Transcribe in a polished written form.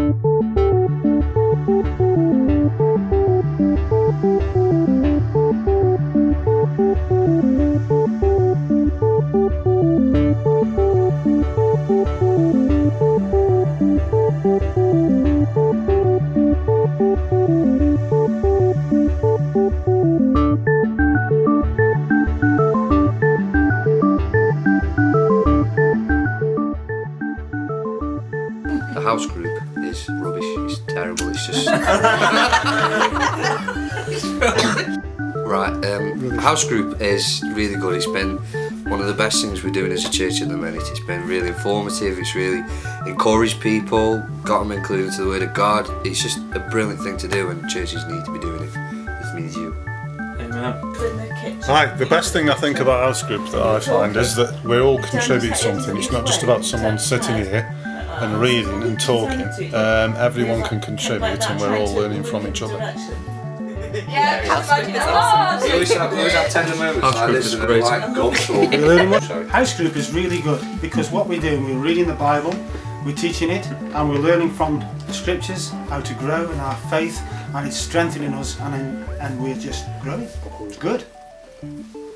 The house group is rubbish, it's terrible, it's just... Right, house group is really good. It's been one of the best things we're doing as a church at the minute. It's been really informative, it's really encouraged people, got them included into the Word of God. It's just a brilliant thing to do and churches need to be doing it. It means you. Amen. Hi, the best thing I think about house group that I find is that we all contribute something. It's not just about someone sitting here and reading and talking. Everyone can contribute and we're all learning from each other. Yeah, house group is awesome. We always have tender moments like this and great. House group is really good because what we're doing, we're reading the Bible, we're teaching it, and we're learning from the scriptures how to grow in our faith, and it's strengthening us, and we're just growing. It's good.